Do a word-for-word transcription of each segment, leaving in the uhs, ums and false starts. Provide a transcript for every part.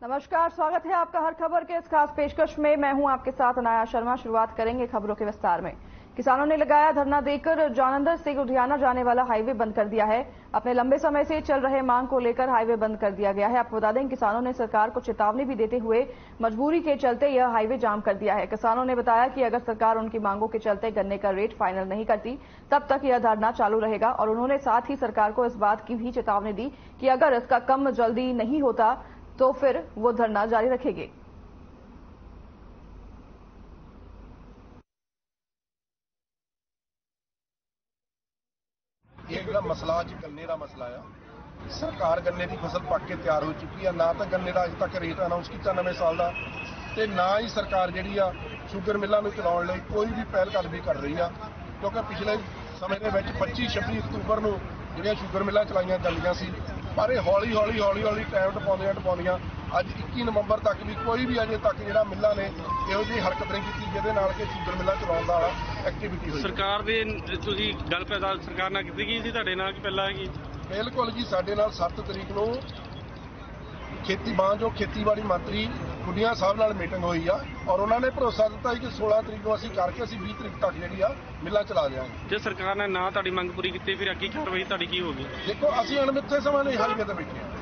नमस्कार, स्वागत है आपका हर खबर के इस खास पेशकश में। मैं हूं आपके साथ अनाया शर्मा। शुरुआत करेंगे खबरों के विस्तार में। किसानों ने लगाया धरना देकर जालंधर से लुधियाना जाने वाला हाईवे बंद कर दिया है। अपने लंबे समय से चल रहे मांग को लेकर हाईवे बंद कर दिया गया है। आपको बता दें, किसानों ने सरकार को चेतावनी भी देते हुए मजबूरी के चलते यह हाईवे जाम कर दिया है। किसानों ने बताया कि अगर सरकार उनकी मांगों के चलते गन्ने का रेट फाइनल नहीं करती, तब तक यह धरना चालू रहेगा। और उन्होंने साथ ही सरकार को इस बात की भी चेतावनी दी कि अगर इसका कम जल्दी नहीं होता तो फिर वो धरना जारी रखेंगे। ये जो मसला अज गन्ने का मसला आ, सरकार गन्ने की फसल पक के तैयार हो चुकी है। ना तो गन्ने का अज तक रेट अनाउंस किया नवे साल का, ते ना ही सरकार जी शुगर मिलों में चलाने लई कोई भी पहलकदमी कर रही है। क्योंकि पिछले समय के पच्ची छब्बी अक्तूबर को जो शुगर मिलों चलाइया जांदियां सी, पर हौली हौली हौली हौली टाइम टपाउंदियां टपाउंदियां अज इक्की नवंबर तक भी कोई भी अजे तक जो मिलों ने इहो जी हरकत नहीं की जिहदे नाल कि शुगर मिलों चलाउण दा एक्टिविटी हुई। सरकार दे तुसीं गल पैदा सरकार नाल कीती गई सी तुहाडे नाल कि पहला की? बिल्कुल जी, साडे नाल सत्त तरीक नूं खेती बां जो खेतीबाड़ी मंत्री खुडिया साहब नाल मीटिंग हुई आ और उन्होंने भरोसा दिता कि सोलह तरीक को असीं करके असीं बीस तरीक तक जी आ मिलां चला देंगे। जे सरकार ने ना तुहाडी मंग पूरी की फिर अगे कार्रवाई तुहाडी की होगी? देखो, असीं अणमिथे समय नहीं हाईवे ते बैठे हैं।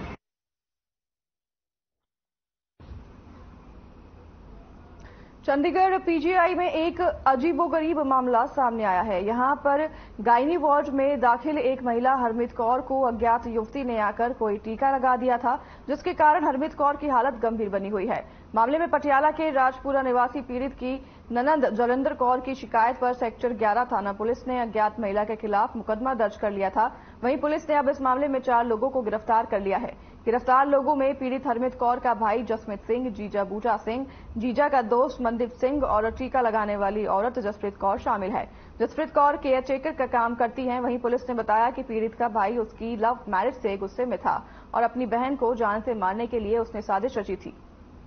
चंडीगढ़ पीजीआई में एक अजीबोगरीब मामला सामने आया है। यहां पर गायनी वार्ड में दाखिल एक महिला हरमीत कौर को अज्ञात युवती ने आकर कोई टीका लगा दिया था, जिसके कारण हरमीत कौर की हालत गंभीर बनी हुई है। मामले में पटियाला के राजपुरा निवासी पीड़ित की ननंद जलिंदर कौर की शिकायत पर सेक्टर ग्यारह थाना पुलिस ने अज्ञात महिला के खिलाफ मुकदमा दर्ज कर लिया था। वहीं पुलिस ने अब इस मामले में चार लोगों को गिरफ्तार कर लिया है। गिरफ्तार लोगों में पीड़ित हरमीत कौर का भाई जसमीत सिंह, जीजा बूटा सिंह, जीजा का दोस्त मनदीप सिंह और टीका लगाने वाली औरत जसप्रीत कौर शामिल है। जसप्रीत कौर केयर टेकर का काम करती हैं। वहीं पुलिस ने बताया कि पीड़ित का भाई उसकी लव मैरिज से गुस्से में था और अपनी बहन को जान से मारने के लिए उसने साजिश रची थी।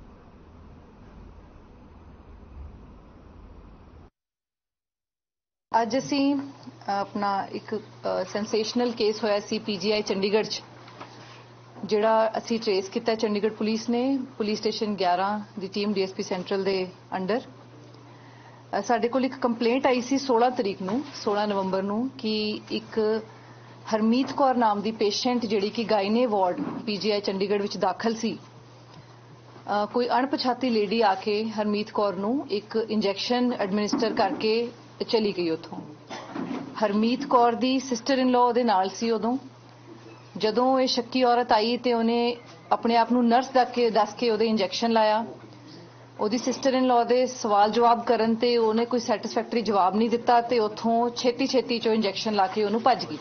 ਅੱਜ ਅਸੀਂ ਆਪਣਾ ਇੱਕ ਸੈਂਸੇਸ਼ਨਲ ਕੇਸ ਹੋਇਆ ਸੀ ਪੀਜੀਆਈ ਚੰਡੀਗੜ੍ਹ 'ਚ, ਜਿਹੜਾ ਅਸੀਂ ਟ੍ਰੇਸ ਕੀਤਾ ਚੰਡੀਗੜ੍ਹ ਪੁਲਿਸ ਨੇ ਪੁਲਿਸ ਸਟੇਸ਼ਨ ਗਿਆਰਾਂ ਦੀ ਟੀਮ ਡੀਐਸਪੀ ਸੈਂਟਰਲ ਦੇ ਅੰਡਰ। ਸਾਡੇ ਕੋਲ ਇੱਕ ਕੰਪਲੇਂਟ ਆਈ ਸੀ सोलह ਤਰੀਕ ਨੂੰ सोलह ਨਵੰਬਰ ਨੂੰ ਕਿ ਇੱਕ ਹਰਮੀਤ ਕੌਰ ਨਾਮ ਦੀ ਪੇਸ਼ੈਂਟ ਜਿਹੜੀ ਕਿ ਗਾਇਨੇ ਵਾਰਡ ਪੀਜੀਆਈ ਚੰਡੀਗੜ੍ਹ ਵਿੱਚ ਦਾਖਲ ਸੀ, ਕੋਈ ਅਣਪਛਾਤੀ ਲੇਡੀ ਆ ਕੇ ਹਰਮੀਤ ਕੌਰ ਨੂੰ ਇੱਕ ਇੰਜੈਕਸ਼ਨ ਐਡਮਿਨਿਸਟਰ ਕਰਕੇ ਚਲੀ ਗਈ। ਉੱਥੋਂ ਹਰਮੀਤ ਕੌਰ ਦੀ ਸਿਸਟਰ ਇਨ ਲਾਅ ਉਹਦੇ ਨਾਲ ਸੀ। ਉਦੋਂ ਜਦੋਂ ਇਹ ਸ਼ੱਕੀ ਔਰਤ ਆਈ ਤੇ ਉਹਨੇ ਆਪਣੇ ਆਪ ਨੂੰ ਨਰਸ ਦੱਸ ਕੇ ਦੱਸ ਕੇ ਉਹਦੇ ਇੰਜੈਕਸ਼ਨ ਲਾਇਆ। ਉਹਦੀ ਸਿਸਟਰ ਇਨ ਲਾਅ ਦੇ ਸਵਾਲ ਜਵਾਬ ਕਰਨ ਤੇ ਉਹਨੇ ਕੋਈ ਸੈਟੀਸਫੈਕਟਰੀ ਜਵਾਬ ਨਹੀਂ ਦਿੱਤਾ ਤੇ ਉੱਥੋਂ ਛੇਤੀ ਛੇਤੀ ਚੋਂ ਇੰਜੈਕਸ਼ਨ ਲਾ ਕੇ ਉਹਨੂੰ ਭੱਜ ਗਈ।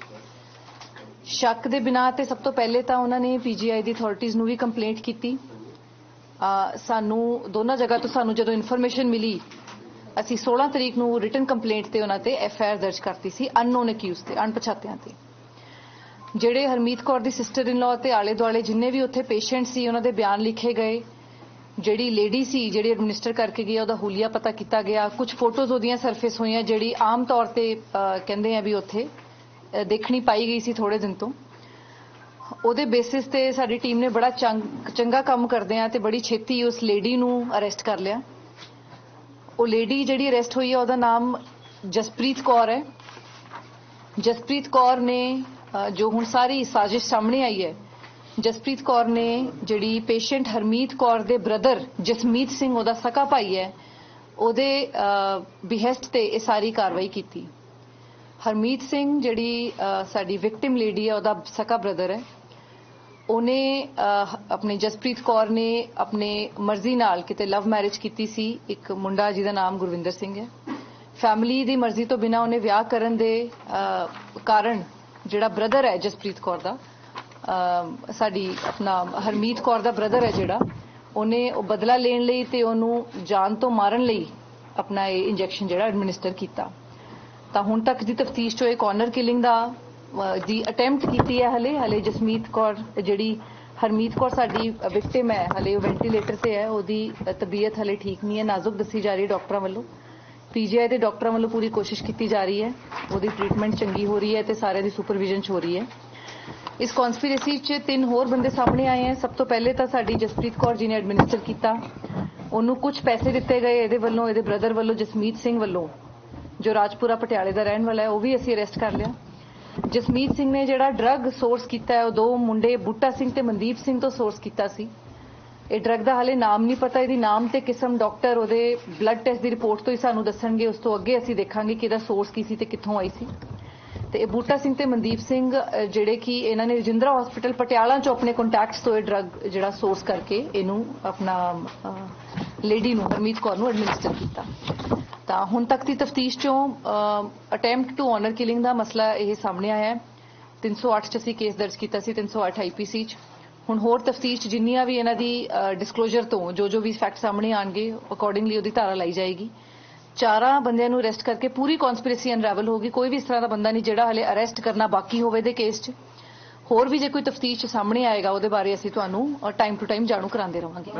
ਸ਼ੱਕ ਦੇ ਬਿਨਾਂ ਤੇ ਸਭ ਤੋਂ ਪਹਿਲੇ ਤਾਂ ਉਹਨਾਂ ਨੇ ਪੀਜੀਆਈ ਦੀ ਅਥਾਰਟੀਜ਼ ਨੂੰ ਵੀ ਕੰਪਲੇਂਟ ਕੀਤੀ। ਸਾਨੂੰ ਦੋਨਾਂ ਜਗ੍ਹਾ ਤੋਂ ਸਾਨੂੰ ਜਦੋਂ ਇਨਫੋਰਮੇਸ਼ਨ ਮਿਲੀ, ਅਸੀਂ सोलह ਤਰੀਕ ਨੂੰ ਰਿਟਨ ਕੰਪਲੇਂਟ ਤੇ ਉਹਨਾਂ ਤੇ ਐਫ ਆਈ ਆਰ ਦਰਜ ਕਰਤੀ ਸੀ ਅਨਨੋਨ ਅਕਿਊਜ਼ ਤੇ, ਅਣਪਛਾਤਿਆਂ ਤੇ। ਜਿਹੜੇ ਹਰਮੀਤ ਕੌਰ ਦੀ ਸਿਸਟਰ ਇਨ ਲਾਅ ਤੇ ਆਲੇ ਦੁਆਲੇ ਜਿੰਨੇ ਵੀ ਉੱਥੇ ਪੇਸ਼ੈਂਟ ਸੀ ਉਹਨਾਂ ਦੇ ਬਿਆਨ ਲਿਖੇ ਗਏ। ਜਿਹੜੀ ਲੇਡੀ ਸੀ ਜਿਹੜੀ ਐਡਮਿਨਿਸਟਰ ਕਰਕੇ ਗਈ ਉਹਦਾ ਹੁਲੀਆ ਪਤਾ ਕੀਤਾ ਗਿਆ। ਕੁਝ ਫੋਟੋਜ਼ ਉਹਦੀਆਂ ਸਰਫੇਸ ਹੋਈਆਂ ਜਿਹੜੀ ਆਮ ਤੌਰ ਤੇ ਕਹਿੰਦੇ ਆ ਵੀ ਉੱਥੇ ਦੇਖਣੀ ਪਾਈ ਗਈ ਸੀ ਥੋੜੇ ਦਿਨ ਤੋਂ। ਉਹਦੇ ਬੇਸਿਸ ਤੇ ਸਾਡੀ ਟੀਮ ਨੇ ਬੜਾ ਚੰਗਾ ਕੰਮ ਕਰਦੇ ਆ ਤੇ ਬੜੀ ਛੇਤੀ ਉਸ ਲੇਡੀ ਨੂੰ ਅਰੈਸਟ ਕਰ ਲਿਆ। ਉਹ ਲੇਡੀ ਜਿਹੜੀ ਅਰੈਸਟ ਹੋਈ ਹੈ ਉਹਦਾ ਨਾਮ ਜਸਪ੍ਰੀਤ ਕੌਰ ਹੈ। ਜਸਪ੍ਰੀਤ ਕੌਰ ਨੇ ਜੋ ਹੁਣ ਸਾਰੀ ਸਾਜ਼ਿਸ਼ ਸਾਹਮਣੇ ਆਈ ਹੈ, ਜਸਪ੍ਰੀਤ ਕੌਰ ਨੇ ਜਿਹੜੀ ਪੇਸ਼ੈਂਟ ਹਰਮੀਤ ਕੌਰ ਦੇ ਬ੍ਰਦਰ ਜਸਮੀਤ ਸਿੰਘ ਉਹਦਾ ਸਕਾ ਭਾਈ ਹੈ, ਉਹਦੇ ਬਿਹੈਸਟ ਤੇ ਇਹ ਸਾਰੀ ਕਾਰਵਾਈ ਕੀਤੀ। ਹਰਮੀਤ ਸਿੰਘ ਜਿਹੜੀ ਸਾਡੀ ਵਿਕਟਿਮ ਲੇਡੀ ਹੈ ਉਹਦਾ ਸਕਾ ਬ੍ਰਦਰ ਹੈ। ਉਹਨੇ ਆਪਣੇ ਜਸਪ੍ਰੀਤ ਕੌਰ ਨੇ ਆਪਣੇ ਮਰਜ਼ੀ ਨਾਲ ਕਿਤੇ ਲਵ ਮੈਰਿਜ ਕੀਤੀ ਸੀ ਇੱਕ ਮੁੰਡਾ ਜਿਹਦਾ ਨਾਮ ਗੁਰਵਿੰਦਰ ਸਿੰਘ ਹੈ। ਫੈਮਿਲੀ ਦੀ ਮਰਜ਼ੀ ਤੋਂ ਬਿਨਾਂ ਉਹਨੇ ਵਿਆਹ ਕਰਨ ਦੇ ਕਾਰਨ ਜਿਹੜਾ ਬ੍ਰਦਰ ਹੈ ਜਸਪ੍ਰੀਤ ਕੌਰ ਦਾ, ਸਾਡੀ ਆਪਣਾ ਹਰਮੀਤ ਕੌਰ ਦਾ ਬ੍ਰਦਰ ਹੈ ਜਿਹੜਾ, ਉਹਨੇ ਉਹ ਬਦਲਾ ਲੈਣ ਲਈ ਤੇ ਉਹਨੂੰ ਜਾਨ ਤੋਂ ਮਾਰਨ ਲਈ ਆਪਣਾ ਇਹ ਇੰਜੈਕਸ਼ਨ ਜਿਹੜਾ ਐਡਮਿਨਿਸਟਰ ਕੀਤਾ। ਤਾਂ ਹੁਣ ਤੱਕ ਦੀ ਤਫਤੀਸ਼ ਚੋਂ ਇੱਕ ਆਨਰ ਕਿਲਿੰਗ ਦਾ ਦੀ ਅਟੈਂਪਟ ਕੀਤੀ ਹੈ। ਹਲੇ ਹਲੇ ਜਸਮੀਤ ਕੌਰ ਜਿਹੜੀ ਹਰਮੀਤ ਕੌਰ ਸਾਡੀ ਵਿਕਟਿਮ ਹੈ, ਹਲੇ ਉਹ ਵੈਂਟੀਲੇਟਰ ਤੇ ਹੈ। ਉਹਦੀ ਤਬੀਅਤ ਹਲੇ ਠੀਕ ਨਹੀਂ ਹੈ, ਨਾਜ਼ੁਕ ਦੱਸੀ ਜਾ ਰਹੀ ਹੈ ਡਾਕਟਰਾਂ ਵੱਲੋਂ। ਪੀਜੀਆਈ ਦੇ ਡਾਕਟਰਾਂ ਵੱਲੋਂ ਪੂਰੀ ਕੋਸ਼ਿਸ਼ ਕੀਤੀ ਜਾ ਰਹੀ ਹੈ, ਉਹਦੀ ਟ੍ਰੀਟਮੈਂਟ ਚੰਗੀ ਹੋ ਰਹੀ ਹੈ ਤੇ ਸਾਰਿਆਂ ਦੀ ਸੁਪਰਵਿਜ਼ਨ 'ਚ ਹੋ ਰਹੀ ਹੈ। इस कॉन्स्पिरेसी च तीन होर बंदे सामने आए हैं। सब तो पहले तो साडी जसप्रीत कौर जी ने एडमिनिस्टर किया, उन्होंने कुछ पैसे दिते गए ये वालों, ये ब्रदर वालों, जसमीत सिंह वालों जो राजपुरा पटियाले का रहने वाला है, वह भी असी अरेस्ट कर लिया। जसमीत सिंह ने जिहड़ा ड्रग सोर्स किया है दो मुंडे बूटा सिंह ते मनदीप सिंह तो सोर्स किया सी। ये ड्रग का हाले नाम नहीं पता, यदि नाम ते किस्म डॉक्टर उहदे ब्लड टेस्ट की रिपोर्ट तो ही सानू दसणगे, उस तो अगे असी देखांगे कि इहदा सोर्स की सी ते कित्थों आई सी। ते बूटा सिंह ते मनदीप सिंह जिहड़े कि इन्हां ने रजिंद्रा हॉस्पिटल पटियाला चो अपने कॉन्टैक्ट्स तो ये ड्रग जिहड़ा सोर्स करके इनू अपना लेडी नू हरमीत कौर नू एडमिनिस्टर किया। तां हुण तक की तफ्तीश चों अटैम्प्ट टू ऑनर किलिंग का मसला यह सामने आया है। तीन सौ अठ च असी केस दर्ज किया सी, तीन सौ अठ आई पी सी च। हुण होर तफ्तीश जिन्नियां भी इन्हां दी डिस्कलोजर तो जो जो भी फैक्ट सामने आएंगे अकॉर्डिंगली उहदी धारा लाई जाएगी। चारा बंदियां नू अरेस्ट करके पूरी कॉन्स्पिरेसी अनरैवल होगी। कोई भी इस तरह का बंदा नहीं जिहड़ा हले अरेस्ट करना बाकी होवे दे केस च। होर भी जे कोई तफ्तीश सामने आएगा उहदे बारे असीं तुहानू टाइम टू टाइम जाणू करांदे रहांगे।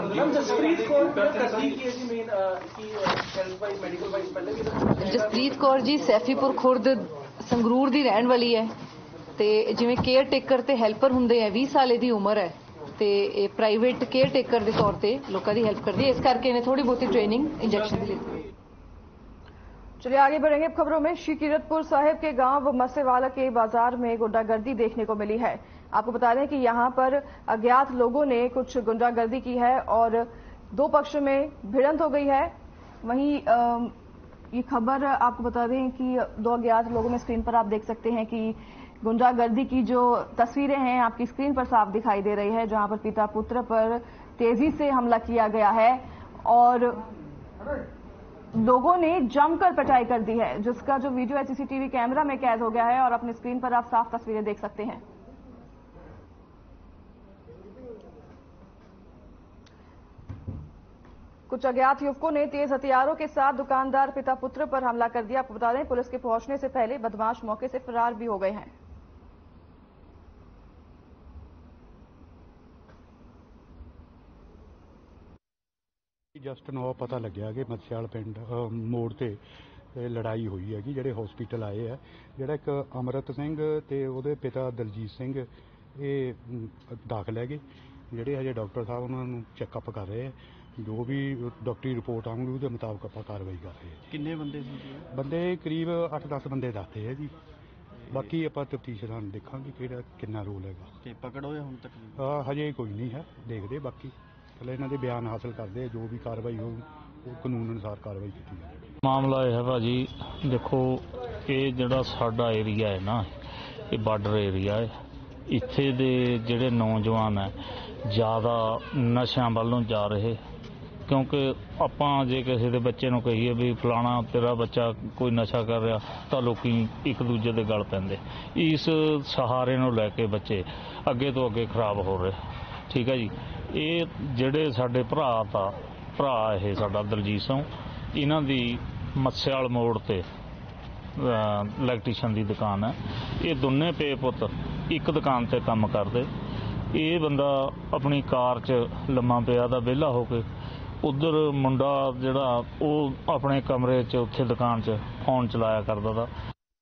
जसप्रीत कौर जी सैफीपुर खुर्द संगरूर दी रहण वाली है ते जिवें केयर टेकर ते हैल्पर हुंदे है, बीस साल दी उम्र है ते प्राइवेट केयर टेकर के तौर पर लोगों की हेल्प करती है, इस करके इन्हें थोड़ी बहुती ट्रेनिंग इंजेक्शन दी लेती है। चलिए आगे बढ़ेंगे खबरों में। श्री कीरतपुर साहिब के गांव मसेवाला के बाजार में गुंडागर्दी देखने को मिली है। आपको बता दें कि यहां पर अज्ञात लोगों ने कुछ गुंडागर्दी की है और दो पक्ष में भिड़ंत हो गई है। वहीं ये खबर आपको बता दें कि दो अज्ञात लोगों में स्क्रीन पर आप देख सकते हैं कि गुंडागर्दी की जो तस्वीरें हैं आपकी स्क्रीन पर साफ दिखाई दे रही है, जहां पर पिता पुत्र पर तेजी से हमला किया गया है और लोगों ने जमकर पिटाई कर दी है, जिसका जो वीडियो है सीसीटीवी कैमरा में कैद हो गया है और अपनी स्क्रीन पर आप साफ तस्वीरें देख सकते हैं। कुछ अज्ञात युवकों ने तेज हथियारों के साथ दुकानदार पिता पुत्र पर हमला कर दिया। आपको बता दें पुलिस के पहुंचने से पहले बदमाश मौके से फरार भी हो गए हैं। जस्ट नौ पता लग्या कि मत्स्याल पिंड मोड़ ते लड़ाई हुई है कि जेडे हॉस्पिटल आए है, जेड़ा एक अमृत सिंह ते उहदे पिता दलजीत सिंह ये दाखिल है। जेडे हजे डॉक्टर साहब उन्होंने चैकअप कर रहे हैं, जो भी डॉक्टरी रिपोर्ट आऊंगी उसके मुताबिक आप कार्रवाई कर रहे हैं। किन्ने बंदे बंदे करीब अठ दस बंदे दसते है जी, बाकी आप तफ्तीश देखांगे कि कितना रोल है। पकड़ होया हुण तक हजे कोई नहीं है, देखते बाकी पहले इन्होंने बयान हासिल करते जो भी कार्रवाई हो कानून अनुसार कार्रवाई की जाए। मामला यह है भाजी, देखो ये जिहड़ा साडा एरिया है ना, ये बार्डर एरिया है, इत्थे दे जिहड़े नौजवान है ज़्यादा नशा वालों जा रहे, क्योंकि आपां जे किसी दे बच्चे नूं कहीए भी फलाना तेरा बच्चा कोई नशा कर रहा तो लोग एक दूजे दे गल पैंदे। इस सहारे नूं लैके बच्चे अगे तो अगे खराब हो रहे। ठीक है जी, ये जिहड़े साडे भरा ता भरा ये साडा दलजीत सिंह, इन्हां दी मत्स्याल मोड़ ते इलैक्ट्रीशियन की दुकान है। ये दोने पे पुत एक दुकान ते काम करते। ये बंदा अपनी कार च लम्मा पिया दा वेला होके उधर मुंडा जिहड़ा वो अपने कमरे च उत्थे दुकान च फोन चलाया करदा था।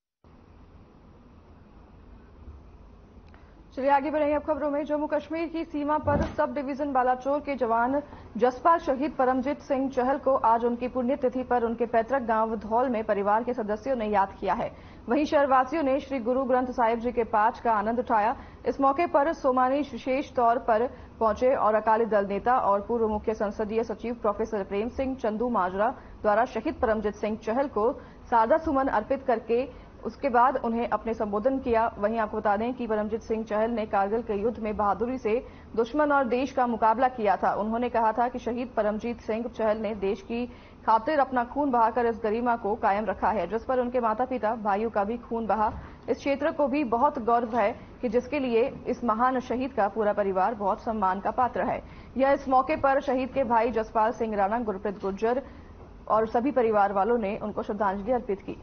चलिए आगे बढ़ेंगे अब खबरों में। जम्मू कश्मीर की सीमा पर सब डिवीजन बालाचोर के जवान जसपाल शहीद परमजीत सिंह चहल को आज उनकी पुण्यतिथि पर उनके पैतृक गांव धौल में परिवार के सदस्यों ने याद किया है। वहीं शहरवासियों ने श्री गुरु ग्रंथ साहिब जी के पाठ का आनंद उठाया। इस मौके पर सोमानी विशेष तौर पर पहुंचे और अकाली दल नेता और पूर्व मुख्य संसदीय सचिव प्रोफेसर प्रेम सिंह चंदू माजरा द्वारा शहीद परमजीत सिंह चहल को सादा सुमन अर्पित करके उसके बाद उन्हें अपने संबोधन किया। वहीं आपको बता दें कि परमजीत सिंह चहल ने कारगिल के युद्ध में बहादुरी से दुश्मन और देश का मुकाबला किया था। उन्होंने कहा था कि शहीद परमजीत सिंह चहल ने देश की खातिर अपना खून बहाकर इस गरिमा को कायम रखा है, जिस पर उनके माता पिता भाइयों का भी खून बहा। इस क्षेत्र को भी बहुत गौरव है कि जिसके लिए इस महान शहीद का पूरा परिवार बहुत सम्मान का पात्र है। यह इस मौके पर शहीद के भाई जसपाल सिंह राणा, गुरप्रीत गुर्जर और सभी परिवार वालों ने उनको श्रद्धांजलि अर्पित की।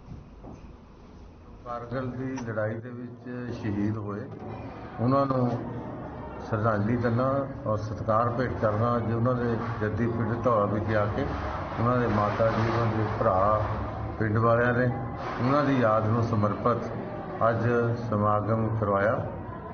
कारगिल की लड़ाई के विच शहीद हुए उन्होंने श्रद्धांजलि देना और सत्कार भेंट करना, जो उन्होंने जद्दी पिंड धौला विच आके उन्होंने माता जी, उन्होंने भरा पिंड वालियां ने उन्होंने याद में समर्पित अज समागम करवाया।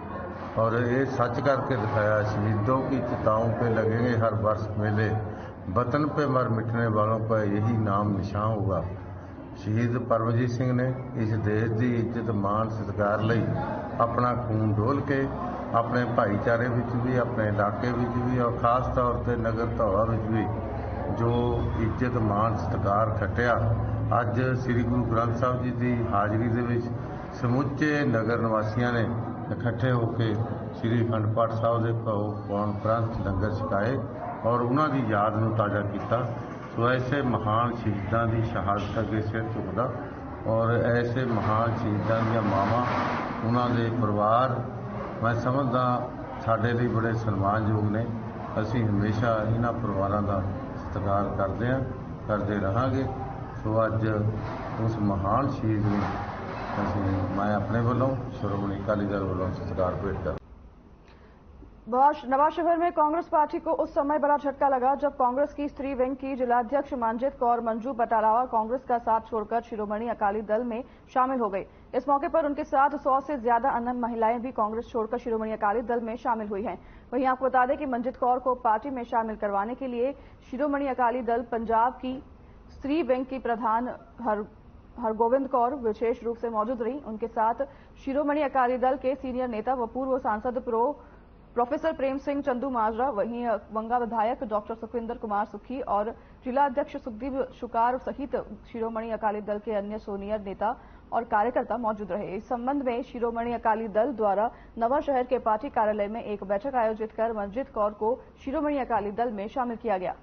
और ये सच करके दिखाया, शहीदों की चिताओं पे लगेंगे हर वर्ष मेले, वतन पे मर मिटने वालों का यही नाम निशान होगा। शहीद परमजीत सिंह ने इस देश की इज्जत मान सत्कार लई अपना खून डोल के अपने भाईचारे विच भी, अपने इलाके विच भी और खास तौर पर नगर धौला विच भी जो इज्जत मान सत्कार खटिया। अज श्री गुरु ग्रंथ साहिब जी की हाज़री दे विच समुचे नगर निवासियों ने इकट्ठे होकर श्री अखंड पाठ साहिब के पावन उपरंत लंगर छकाए और उन्होंने याद नूं ताज़ा किया। सो ऐसे महान शहीदों की शहादत अगे सिर झुकदा और ऐसे महान शहीदों दी मावां, उन्होंने परिवार मैं समझदा साडे लई बड़े सन्मानयोग ने। असीं हमेशा इन्हां परिवारां दा सत्कार करते हैं, करते रहांगे। सो अज उस महान शहीद नूं असीं मैं अपने वालों श्रोमणी अकाली दल वालों सत्कार भेंट कर नवांशहर में कांग्रेस पार्टी को उस समय बड़ा झटका लगा जब कांग्रेस की स्त्री विंग की जिलाध्यक्ष मनजीत कौर मंजू बटारावा कांग्रेस का साथ छोड़कर शिरोमणि अकाली दल में शामिल हो गई। इस मौके पर उनके साथ सौ से ज्यादा अन्य महिलाएं भी कांग्रेस छोड़कर शिरोमणि अकाली दल में शामिल हुई हैं। वहीं आपको बता दें कि मनजीत कौर को पार्टी में शामिल करवाने के लिए शिरोमणि अकाली दल पंजाब की स्त्री विंग की प्रधान हर हरगोविंद कौर विशेष रूप से मौजूद रही। उनके साथ शिरोमणि अकाली दल के सीनियर नेता व पूर्व सांसद pro professor Prem Singh Chandumajra, वहीं वंगा विधायक डॉक्टर सुखविंदर कुमार सुखी और जिला अध्यक्ष सुखदीप शुकार सहित शिरोमणि अकाली दल के अन्य सीनियर नेता और कार्यकर्ता मौजूद रहे। इस संबंध में शिरोमणि अकाली दल द्वारा नवांशहर के पार्टी कार्यालय में एक बैठक आयोजित कर मनजीत कौर को शिरोमणि अकाली दल में शामिल किया गया।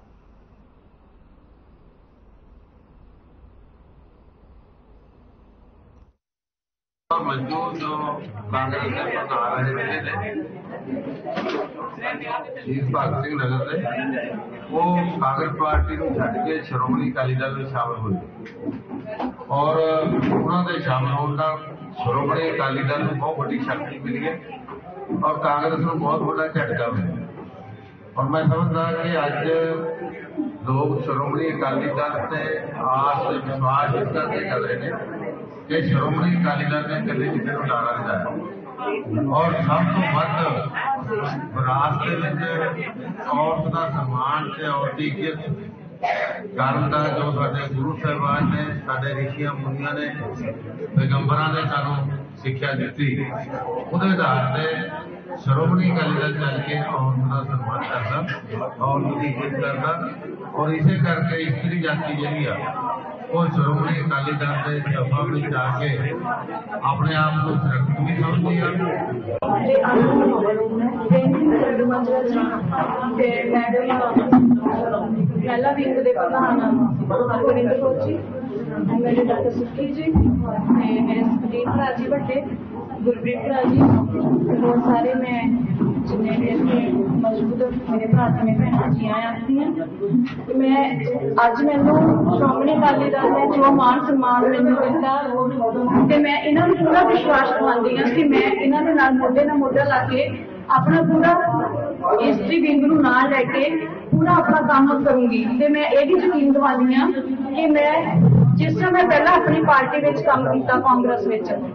मंजू जो कांग्रेस के प्रधान रहे शहीद भगत सिंह नगर से वो कांग्रेस पार्टी को छड्ड के श्रोमणी अकाली दल में शामिल हुए और उन्होंने शामिल होने का श्रोमणी अकाली दल में बहुत बड़ी शक्ति मिली है और कांग्रेस को बहुत बड़ा झटका मिला। और मैं समझदा कि अज लोग श्रोमणी अकाली दल से आस विश्वास इस करके कर रहे हैं कि श्रोमणी अकाली दल ने कदे किसी को लाना नहीं और सब तो वध विरासत औरत का सम्मान से औरत की इज्जत करन दा जो साडे गुरु साहिबान ने साडे ऋषियां मुनियां ने पैगंबरां ने सानू सिक्ख्या दी उहदे आधार से श्रोमणी अकाली दल चल के औरत का सम्मान करता औरत की इज्जत करता और इसे करके स्त्री जाति जी वो श्रोमणी अकाली दल के सभा में जाके अपने आप को सुरक्षित भी समझती है। पहला विंग के प्रधान हरगोविंद कौर जी, मेरे डॉक्टर सुखी जी, मेरे सुखदीप भरा जी बड़े, गुरप्रीत भरा जी, बहुत सारे मैं जिन्हें मौजूद मेरे भरा ने भैन जी आती हैं। मैं अज मैनू श्रोमणी अकाली दल ने जो मान सम्मान मैनू दिता ते मैं इन्हों पूरा विश्वास दिवाती हाँ कि मैं इन्होंने नाल मोढे नाल मोढा ला के अपना पूरा हिस्ट्री विंग नूं नाल लैके पूरा अपना काम करूंगी। ते मैं ये भी यकीन दिवानी हाँ कि मैं जिस तरह मैं पहला अपनी पार्टी में काम किया कांग्रेस में।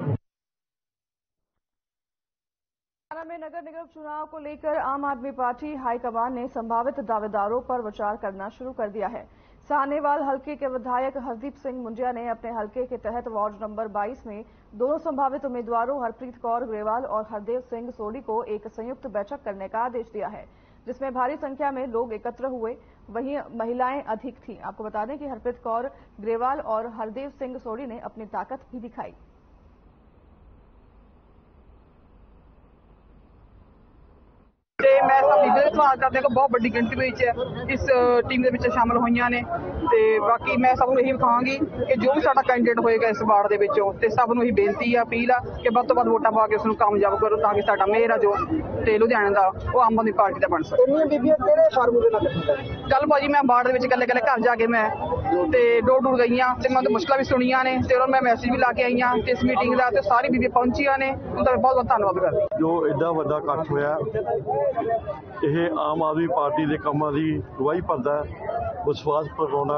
में नगर निगम चुनाव को लेकर आम आदमी पार्टी हाईकमान ने संभावित दावेदारों पर विचार करना शुरू कर दिया है। साहनेवाल हल्के के विधायक हरदीप सिंह मुंजिया ने अपने हल्के के तहत वार्ड नंबर बाईस में दोनों संभावित उम्मीदवारों हरप्रीत कौर ग्रेवाल और हरदेव सिंह सोडी को एक संयुक्त बैठक करने का आदेश दिया है, जिसमें भारी संख्या में लोग एकत्र हुए, वहीं महिलाएं अधिक थीं। आपको बता दें कि हरप्रीत कौर ग्रेवाल और हरदेव सिंह सोडी ने अपनी ताकत भी दिखाई। मैं सब लीडर सवाल करते हैं बहुत बड़ी गिनती में इस टीम के शामिल हुई ने ते बाकी मैं सबको यही बताऊंगी कि जो भी साडा कैंडिडेट होएगा इस वार्ड के विचों ते सबनूं यही बेनती है अपील आ कि वध तो वध वोटां पा के उसनूं कामयाब करो ताकि साडा मेयर आ जो ते लुधियाने दा वो आम आदमी पार्टी दा बन सके। गल भाजी मैं वार्ड के कल्ले कल्ले घर जाके मैं ते डोर डोर गई हाँ ते मैं मुश्किल भी सुनिया ने ते मैं मैसेज भी ला के आई हाँ इस मीटिंग का सारी बीबी पहुंचिया ने उनका बहुत बहुत धन्यवाद करदी। जो एडा वड्डा इकट्ठ होया ਇਹ ਆਮ ਆਦਮੀ ਪਾਰਟੀ ਦੇ ਕੰਮਾਂ ਦੀ ਗਵਾਹੀ ਭਰਦਾ ਵਿਸ਼ਵਾਸ ਪ੍ਰਗਟਾਉਣਾ।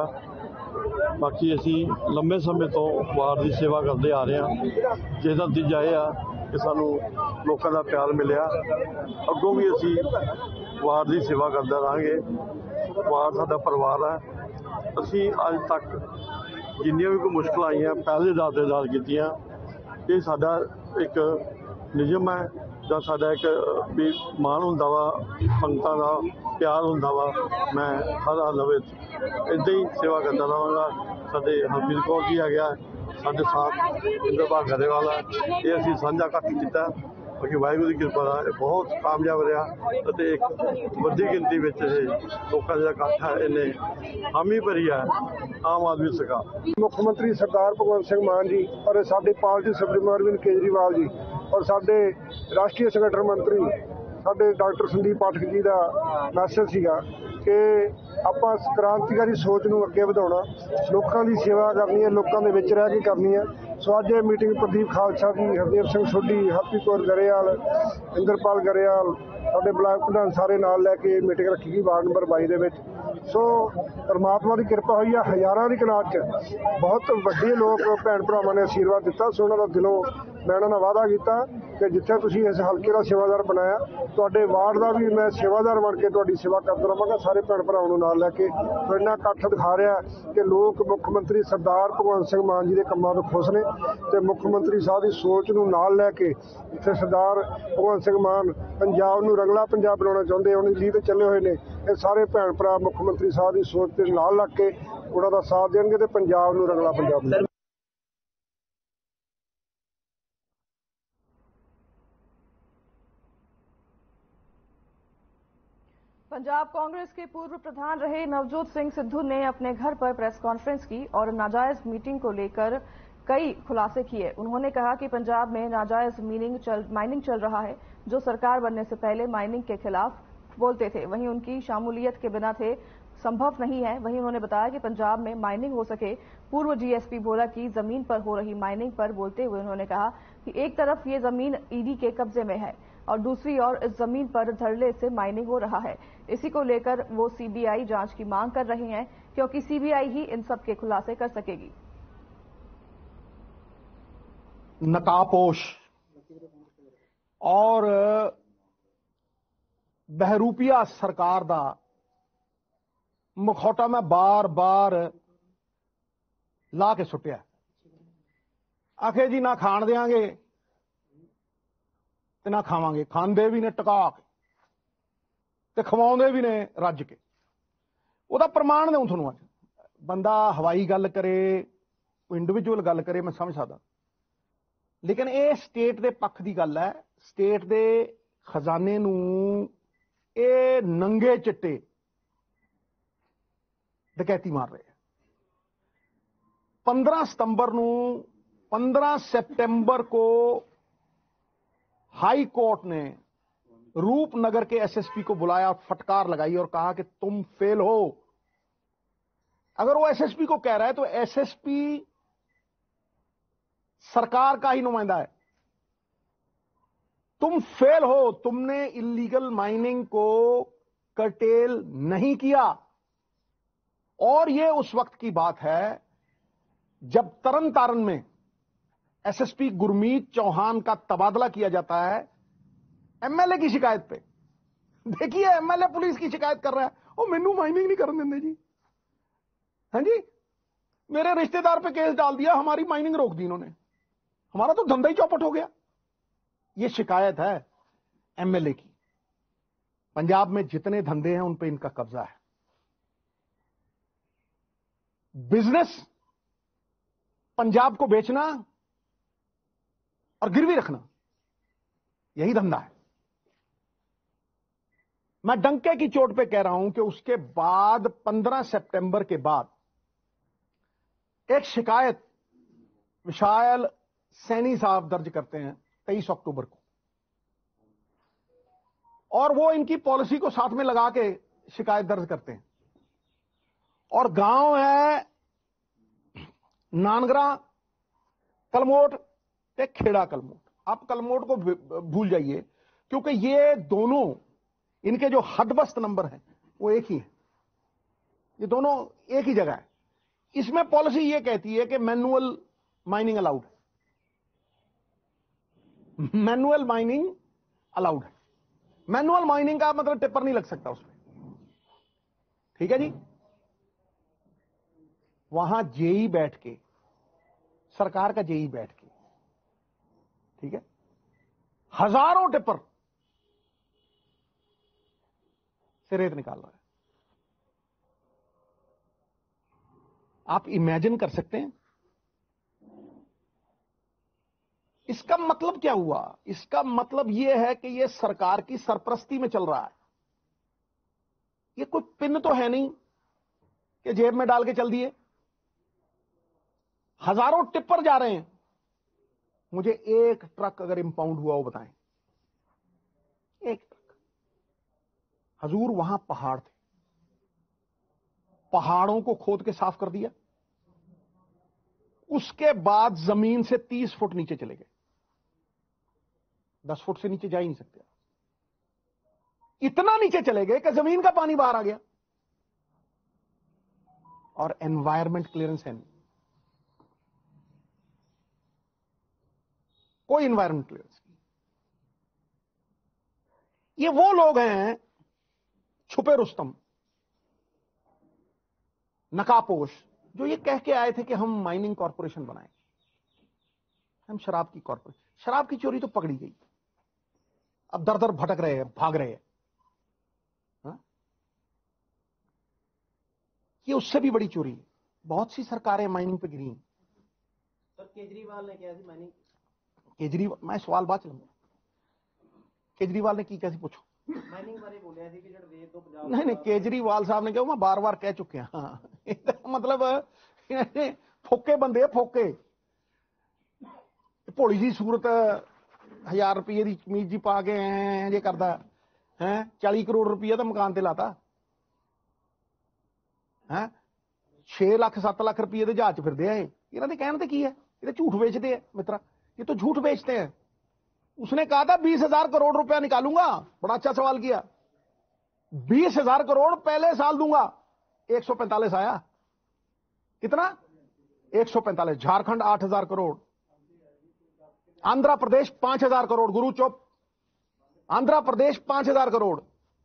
ਬਾਕੀ ਅਸੀਂ ਲੰਬੇ ਸਮੇਂ ਤੋਂ ਵਾਰਡ ਦੀ ਸੇਵਾ ਕਰਦੇ ਆ ਰਹੇ ਹਾਂ, ਜਿਸ ਦਾ ਨਤੀਜਾ ਇਹ ਆ कि सानू लोगों का प्यार मिलिया। अगों भी असी वार्ड की सेवा करते रहेंगे। वार्ड साडा परिवार है। असी अज तक जिन्नियां भी कोई मुश्किल आईयां पहले आधार ते हल कीतियां। ये साडा एक नियम है जां साडा एक भी मान हुंदा वा, संगतां दा प्यार हुंदा वा। मैं हर हाल विच इदां ही सेवा करता रहांगा। साडे हरप्रीत कौर जी आ गया, साडे साथ इंद्रपाल गरेवाल है, ये असीं साझा इकट्ठ कीता। बाकी वाहिगुरू की किरपा नाल बहुत कामयाब रहा ਅਤੇ एक ਵੱਡੀ गिनती ਵਿੱਚ ਇਹ ਲੋਕਾਂ ਦਾ ਇਕੱਠ ਹੈ ਇਹਨੇ हामी भरी है आम आदमी सरकार। मुख्य मंत्री सरदार भगवंत सिंह मान जी और साडे पार्टी सुप्रीमो अरविंद केजरीवाल जी और साडे राष्ट्रीय संगठन मंत्री साडे डॉक्टर संदीप पाठक जी का मैसेज सीगा कि ਆਪਾਂ क्रांतिकारी सोच ਨੂੰ ਅੱਗੇ ਵਧਾਉਣਾ, ਲੋਕਾਂ ਦੀ ਸੇਵਾ ਕਰਨੀ ਹੈ, ਲੋਕਾਂ ਦੇ ਵਿੱਚ ਰਹਿ ਕੇ ਕਰਨੀ ਹੈ। ਸੋ ਅੱਜ ਇਹ ਮੀਟਿੰਗ ਪ੍ਰਦੀਪ ਖਾਲਸਾ ਜੀ, ਹਰਦੇਵ ਸਿੰਘ ਸੋਢੀ, ਹਰਪ੍ਰੀਤ ਕੌਰ गरेवाल, ਇੰਦਰਪਾਲ गरेवाल ਸਾਡੇ ਬਲਾਕ ਪ੍ਰਧਾਨ ਸਾਰੇ ਨਾਲ ਲੈ ਕੇ ਮੀਟਿੰਗ ਰੱਖੀ ਗਈ ਵਾਰਡ ਨੰਬਰ ਬਾਈ ਦੇ ਵਿੱਚ। ਸੋ ਪਰਮਾਤਮਾ ਦੀ ਕਿਰਪਾ ਹੋਈ ਆ, ਹਜ਼ਾਰਾਂ ਦੀ ਗਿਣਤੀ 'ਚ ਬਹੁਤ ਵੱਡੇ ਲੋਕ ਭੈਣ ਭਰਾਵਾਂ ਨੇ ਆਸ਼ੀਰਵਾਦ ਦਿੱਤਾ। ਸੋ ਉਹਨਾਂ ਦਾ ਦਿਲੋਂ ਮੈਂ ਉਹਨਾਂ ਨਾਲ ਵਾਅਦਾ ਕੀਤਾ ਕਿ ਜਿੱਥੇ ਤੁਸੀਂ ਇਸ ਹਲਕੇ ਦਾ ਸੇਵਾਦਾਰ ਬਣਾਇਆ, ਤੁਹਾਡੇ ਵਾਰਡ ਦਾ ਵੀ ਮੈਂ ਸੇਵਾਦਾਰ ਬਣ ਕੇ ਤੁਹਾਡੀ ਸੇਵਾ ਕਰਦਾ ਰਹਾਂਗਾ। ਸਾਰੇ ਭੈਣ ਭਰਾਵਾਂ ਨੂੰ ਨਾਲ ਲੈ ਕੇ ਇੰਨਾ ਇਕੱਠ ਦਿਖਾ ਰਿਹਾ ਕਿ ਲੋਕ ਮੁੱਖ ਮੰਤਰੀ ਸਰਦਾਰ ਭਗਵੰਤ ਸਿੰਘ ਮਾਨ ਜੀ ਦੇ ਕੰਮਾਂ ਤੋਂ ਖੁਸ਼ ਨੇ ਤੇ ਮੁੱਖ ਮੰਤਰੀ ਸਾਹਿਬ ਦੀ ਸੋਚ ਨੂੰ ਨਾਲ ਲੈ ਕੇ ਜਿੱਥੇ ਸਰਦਾਰ ਭਗਵੰਤ ਸਿੰਘ ਮਾਨ ਪੰਜਾਬ ਨੂੰ ਰੰਗਲਾ ਪੰਜਾਬ ਬਣਾਉਣਾ ਚਾਹੁੰਦੇ, ਉਹਨਾਂ ਦੀ ਲੀਹ ਤੇ ਚੱਲੇ ਹੋਏ ਨੇ। ਇਹ ਸਾਰੇ ਭੈਣ ਭਰਾ ਮੁੱਖ ਮੰਤਰੀ ਸਾਹਿਬ ਦੀ ਸੋਚ ਦੇ ਨਾਲ ਲੱਗ ਕੇ ਉਹਨਾਂ ਦਾ ਸਾਥ ਦੇਣਗੇ ਤੇ ਪੰਜਾਬ ਨੂੰ ਰੰਗਲਾ ਪੰਜਾਬ ਬਣਾਉਣਗੇ। पंजाब कांग्रेस के पूर्व प्रधान रहे नवजोत सिंह सिद्धू ने अपने घर पर प्रेस कॉन्फ्रेंस की और नाजायज मीटिंग को लेकर कई खुलासे किए। उन्होंने कहा कि पंजाब में नाजायज मीनिंग चल माइनिंग चल रहा है, जो सरकार बनने से पहले माइनिंग के खिलाफ बोलते थे, वहीं उनकी शामूलियत के बिना थे संभव नहीं है। वहीं उन्होंने बताया कि पंजाब में माइनिंग हो सके। पूर्व डीएसपी भोला की जमीन पर हो रही माइनिंग पर बोलते हुए उन्होंने कहा कि एक तरफ ये जमीन ईडी के कब्जे में है और दूसरी ओर इस जमीन पर धड़ल्ले से माइनिंग हो रहा है। इसी को लेकर वो सीबीआई जांच की मांग कर रहे हैं, क्योंकि सीबीआई ही इन सब के खुलासे कर सकेगी। नकाबपोश और बहरूपिया सरकार दा मुखौटा मैं बार बार ला के सुटिया। आखे जी ना खाण देंगे ते ना खावांगे, खांदे भी ने टका के ते खवाउंदे भी ने रज के। ਉਹਦਾ प्रमाण देऊं ਤੁਹਾਨੂੰ ਅੱਜ। ਬੰਦਾ ਹਵਾਈ ਗੱਲ ਕਰੇ, ਕੋਈ ਇੰਡੀਵਿਜੂਅਲ ਗੱਲ ਕਰੇ, मैं समझ सकदा, लेकिन ਇਹ स्टेट ਦੇ ਪੱਖ ਦੀ ਗੱਲ ਹੈ। स्टेट ਦੇ खजाने ਨੂੰ ਇਹ ਨੰਗੇ ਚਿੱਟੇ डकैती मार रहे हैं। पंद्रह सितंबर ਨੂੰ पंद्रह सितंबर को हाई कोर्ट ने रूपनगर के एसएसपी को बुलाया और फटकार लगाई और कहा कि तुम फेल हो। अगर वो एसएसपी को कह रहा है तो एसएसपी सरकार का ही नुमाइंदा है। तुम फेल हो, तुमने इलीगल माइनिंग को कर्टेल नहीं किया। और यह उस वक्त की बात है जब तरन तारन में एसएसपी गुरमीत चौहान का तबादला किया जाता है एमएलए की शिकायत पे। देखिए एमएलए पुलिस की शिकायत कर रहा है, ओ मैनू माइनिंग नहीं करने देंगे जी। हाँ जी, मेरे रिश्तेदार पे केस डाल दिया, हमारी माइनिंग रोक दी इन्होंने, हमारा तो धंधा ही चौपट हो गया। ये शिकायत है एमएलए की। पंजाब में जितने धंधे हैं उन पे इनका कब्जा है। बिजनेस पंजाब को बेचना और गिरवी रखना, यही धंधा है। मैं डंके की चोट पे कह रहा हूं कि उसके बाद पंद्रह सितंबर के बाद एक शिकायत विशाल सैनी साहब दर्ज करते हैं तेईस अक्टूबर को, और वो इनकी पॉलिसी को साथ में लगा के शिकायत दर्ज करते हैं। और गांव है नानगरा कलमोट ते खेड़ा कलमोट। आप कलमोट को भूल जाइए, क्योंकि ये दोनों इनके जो हदबस्त नंबर हैं वो एक ही है, ये दोनों एक ही जगह है। इसमें पॉलिसी ये कहती है कि मैनुअल माइनिंग अलाउड है। मैनुअल माइनिंग अलाउड है। मैनुअल माइनिंग का मतलब टिप्पर नहीं लग सकता उसमें, ठीक है जी। वहां जेई बैठ के, सरकार का जेई बैठ के, ठीक है, हजारों टिप्पर से रेत निकाल रहा है। आप इमेजिन कर सकते हैं इसका मतलब क्या हुआ? इसका मतलब यह है कि यह सरकार की सरपरस्ती में चल रहा है। यह कोई पिन तो है नहीं कि जेब में डाल के चल दिए। हजारों टिप्पर जा रहे हैं। मुझे एक ट्रक अगर इंपाउंड हुआ वो बताएं, एक ट्रक। हजूर वहां पहाड़ थे, पहाड़ों को खोद के साफ कर दिया, उसके बाद जमीन से तीस फुट नीचे चले गए। दस फुट से नीचे जा ही नहीं सकते। इतना नीचे चले गए कि जमीन का पानी बाहर आ गया और एनवायरमेंट क्लियरेंस है नहीं, कोई एनवायरमेंट क्लियरेंस नहीं। ये वो लोग हैं छुपे रुस्तम, नकाबपोश, जो ये कह के आए थे कि हम माइनिंग कॉरपोरेशन बनाएं, हम शराब की कॉरपोरेशन। शराब की चोरी तो पकड़ी गई, अब दर दर भटक रहे हैं, भाग रहे हैं। हा? ये उससे भी बड़ी चोरी है। बहुत सी सरकारें माइनिंग पे गिरी हैं। सर केजरीवाल ने क्या थी माइनिंग? केजरीवाल, मैं सवाल बात चलूंगा, केजरीवाल ने की कैसी पूछो? माइनिंग बारे बोलिया थी कि जब रेत तो पंजाब नहीं नहीं, केजरीवाल साहब ने कहा, मैं बार बार कह चुके हैं। हाँ, मतलब फोके बंदे फोके, भोली जी सूरत हजार रुपये की कमीज जी पा के जे करदा है, चाली करोड़ रुपया तो मकान ते लाता है, छे लाख सत्त लाख रुपये के जहाज फिरदे हैं। इन्हां दे कहण ते की है? ये तो झूठ बेचते हैं मित्रा, ये तो झूठ बेचते हैं। उसने कहा था बीस हजार करोड़ रुपया निकालूंगा, बड़ा अच्छा सवाल किया। बीस हजार करोड़ पहले साल दूंगा, एक सौ पैंतालीस आया। कितना? एक सौ पैंतालीस। झारखंड आठ हजार करोड़, आंध्र प्रदेश पांच हजार करोड़। गुरु चुप, आंध्र प्रदेश पांच हजार करोड़,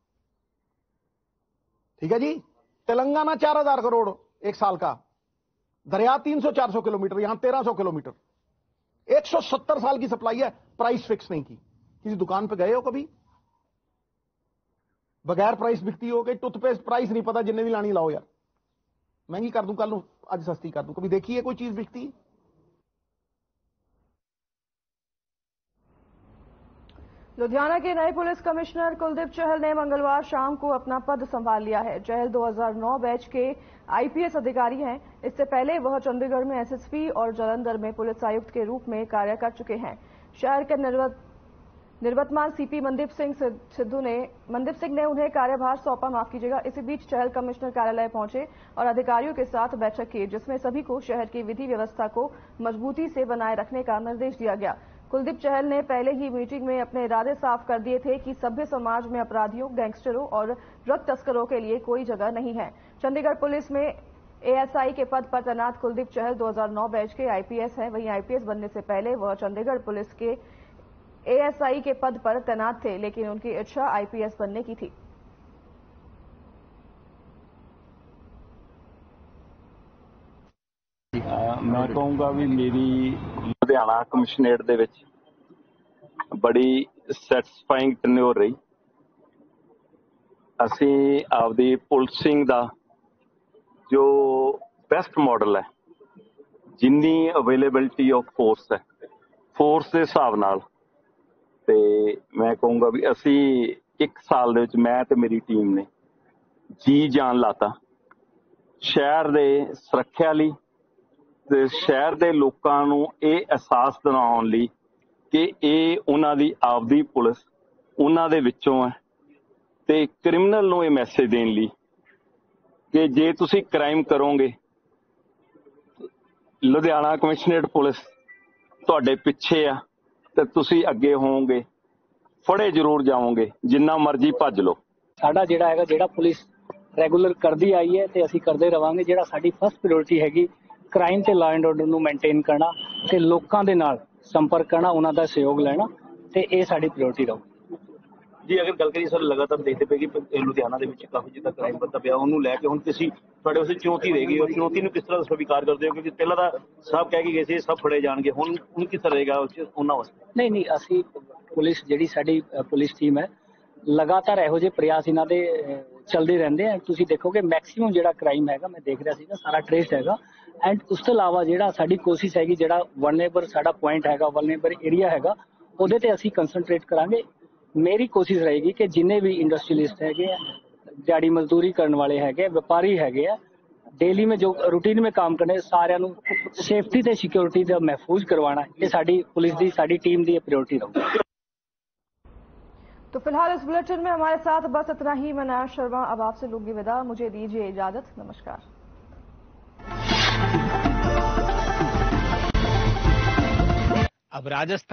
ठीक है जी। तेलंगाना चार हजार करोड़ एक साल का। दरिया तीन सौ चार सौ किलोमीटर, यहां तेरह सौ किलोमीटर। एक सौ सत्तर साल की सप्लाई है, प्राइस फिक्स नहीं की। किसी दुकान पे गए हो कभी? बगैर प्राइस बिकती हो गई। टूथपेस्ट प्राइस नहीं पता, जिन्हें भी लानी लाओ यार, महंगी कर दूं कल, आज सस्ती कर दूं। कभी देखी है कोई चीज बिकती? लुधियाना के नए पुलिस कमिश्नर कुलदीप चहल ने मंगलवार शाम को अपना पद संभाल लिया है। चहल दो हज़ार नौ बैच के आईपीएस अधिकारी हैं। इससे पहले वह चंडीगढ़ में एसएसपी और जालंधर में पुलिस आयुक्त के रूप में कार्य कर चुके हैं। शहर के निर्वत निर्वतमान सीपी मनदीप सिंह सिद्धू ने मनदीप सिंह ने उन्हें कार्यभार सौंपा, माफ कीजिएगा। इसी बीच चहल कमिश्नर कार्यालय पहुंचे और अधिकारियों के साथ बैठक की, जिसमें सभी को शहर की विधि व्यवस्था को मजबूती से बनाए रखने का निर्देश दिया गया। कुलदीप चहल ने पहले ही मीटिंग में अपने इरादे साफ कर दिए थे कि सभ्य समाज में अपराधियों, गैंगस्टरों और ड्रग तस्करों के लिए कोई जगह नहीं है। चंडीगढ़ पुलिस में एएसआई के पद पर तैनात कुलदीप चहल दो हज़ार नौ बैच के आईपीएस हैं। वहीं आईपीएस बनने से पहले वह चंडीगढ़ पुलिस के एएसआई के पद पर तैनात थे, लेकिन उनकी इच्छा आईपीएस बनने की थी। मैं कहूँगा भी मेरी लुधियाना कमिश्नरेट ਦੇ ਵਿੱਚ ਬੜੀ ਸੈਟੀਸਫਾਈਂਗ ਟੈਨਿਓਰ ਰਹੀ। ਅਸੀਂ ਆਪਦੀ ਪੁਲਿਸਿੰਗ ਦਾ ਜੋ ਬੈਸਟ ਮਾਡਲ ਹੈ, ਜਿੰਨੀ ਅਵੇਲੇਬਿਲਿਟੀ ਆਫ ਫੋਰਸ ਹੈ, ਫੋਰਸ ਦੇ ਹਿਸਾਬ ਨਾਲ, ਤੇ ਮੈਂ ਕਹੂੰਗਾ ਵੀ ਅਸੀਂ ਇੱਕ ਸਾਲ ਦੇ ਵਿੱਚ ਮੈਂ ਤੇ ਮੇਰੀ ਟੀਮ ਨੇ ਜੀ ਜਾਨ ਲਾਤਾ ਸ਼ਹਿਰ ਦੇ ਸੁਰੱਖਿਆ ਲਈ ਤੇ ਸ਼ਹਿਰ ਦੇ ਲੋਕਾਂ ਨੂੰ ਇਹ ਅਹਿਸਾਸ ਦਿਵਾਉਣ ਲਈ ਕਿ ਇਹ ਉਹਨਾਂ ਦੀ ਆਪਦੀ ਪੁਲਿਸ ਉਹਨਾਂ ਦੇ ਵਿੱਚੋਂ ਹੈ, ਤੇ ਕ੍ਰਿਮੀਨਲ ਨੂੰ ਇਹ ਮੈਸੇਜ ਦੇਣ ਲਈ ਕਿ ਜੇ ਤੁਸੀਂ ਕ੍ਰਾਈਮ ਕਰੋਗੇ, ਲੁਧਿਆਣਾ ਕਮਿਸ਼ਨਰੇਟ ਪੁਲਿਸ ਤੁਹਾਡੇ ਪਿੱਛੇ ਆ ਤੇ ਤੁਸੀਂ ਅੱਗੇ ਹੋਵੋਗੇ, ਫੜੇ ਜ਼ਰੂਰ ਜਾਵੋਗੇ, ਜਿੰਨਾ ਮਰਜ਼ੀ ਭੱਜ ਲਓ। ਸਾਡਾ ਜਿਹੜਾ ਹੈਗਾ ਜਿਹੜਾ ਪੁਲਿਸ ਰੈਗੂਲਰ ਕਰਦੀ ਆਈ ਹੈ ਤੇ ਅਸੀਂ ਕਰਦੇ ਰਵਾਂਗੇ। ਜਿਹੜਾ ਸਾਡੀ ਫਸਟ ਪ੍ਰਾਇੋਰਟੀ ਹੈਗੀ ਕ੍ਰਾਈਮ ਤੇ ਲਾਅ ਐਂਡ ਆਰਡਰ ਨੂੰ ਮੇਨਟੇਨ ਕਰਨਾ ਤੇ ਲੋਕਾਂ ਦੇ ਨਾਲ ਸੰਪਰਕ ਕਰਨਾ, ਉਹਨਾਂ ਦਾ ਸਹਿਯੋਗ ਲੈਣਾ ਤੇ ਇਹ ਸਾਡੀ ਪ੍ਰਾਇੋਰਟੀ ਰਹੂ। ਜੀ ਅਗਰ ਗੱਲ ਕਰੀਏ ਸਰ, ਲਗਾਤਾਰ ਦੇਖਦੇ ਪਏ ਕਿ ਲੁਧਿਆਣਾ ਦੇ ਵਿੱਚ ਕਾਫੀ ਜਿੱਦਾਂ ਕ੍ਰਾਈਮ ਵੱਧਦਾ ਪਿਆ, ਉਹਨੂੰ ਲੈ ਕੇ ਹੁਣ ਤੁਸੀਂ ਤੁਹਾਡੇ ਵਾਸਤੇ ਚੁਣੌਤੀ ਰਹੇਗੀ, ਔਰ ਚੁਣੌਤੀ ਨੂੰ ਕਿਸ ਤਰ੍ਹਾਂ ਸਵੀਕਾਰ ਕਰਦੇ ਹੋ? ਕਿਉਂਕਿ ਪਹਿਲਾਂ ਤਾਂ ਸਾਹਿਬ ਕਹਿ ਕੇ ਗਏ ਸੀ ਸਭ ਫੜੇ ਜਾਣਗੇ, ਹੁਣ ਹੁਣ ਕਿਸ ਤਰ੍ਹਾਂ ਰਹੇਗਾ ਉਹਨਾਂ ਵਾਸਤੇ? ਨਹੀਂ ਨਹੀਂ, ਅਸੀਂ ਪੁਲਿਸ ਜਿਹੜੀ ਸਾਡੀ ਅ, ਪੁਲਿਸ ਟੀਮ ਹੈ, ਲਗਾਤਾਰ ਇਹੋ ਜਿਹੇ ਪ੍ਰਯਾਸ ਇਹਨਾਂ ਦੇ ਅ, ਚੱਲਦੇ ਰਹਿੰਦੇ ਆ। ਤੁਸੀਂ ਦੇਖੋਗੇ ਮੈਕਸਿਮਮ ਜਿਹੜਾ ਕ੍ਰਾਈਮ ਹੈਗਾ, ਮੈਂ ਦੇਖ ਰਿਹਾ ਸੀਗਾ, ਸਾਰਾ ਟ੍ਰੇਸਡ ਹੈਗਾ। ਐਂਡ ਉਸ ਤੋਂ ਇਲਾਵਾ ਜਿਹੜਾ ਸਾਡੀ ਕੋਸ਼ਿਸ਼ ਹੈਗੀ, ਜਿਹੜਾ ਵਲਨੇਬਲ ਸਾਡਾ ਪੁਆਇੰਟ ਹੈਗਾ, ਵਲਨੇਬਲ ਏਰੀਆ ਹੈਗਾ, ਉਹਦੇ ਤੇ ਅਸੀਂ ਕੰਸਨਟਰੇਟ ਕਰਾਂਗੇ। ਮੇਰੀ ਕੋਸ਼ਿਸ਼ ਰਹੇਗੀ ਕਿ ਜਿੰਨੇ ਵੀ ਇੰਡਸਟਰੀਲਿਸਟ ਹੈਗੇ ਆ, ਦਿਹਾੜੀ ਮਜ਼ਦੂਰੀ ਕਰਨ ਵਾਲੇ ਹੈਗੇ, ਵਪਾਰੀ ਹੈਗੇ ਆ, डेली में जो रूटीन में काम करने सारे सेफ्टी ते सिक्योरिटी ਦਾ महफूज करवाना ये साड़ी पुलिस दी साड़ी टीम दी प्रायोरिटी रहूगी। तो फिलहाल इस बुलेटिन में हमारे साथ बस इतना ही। मैं नाया शर्मा अब आपसे लूंगी विदा, मुझे दीजिए इजाजत, नमस्कार। अब राजस्थान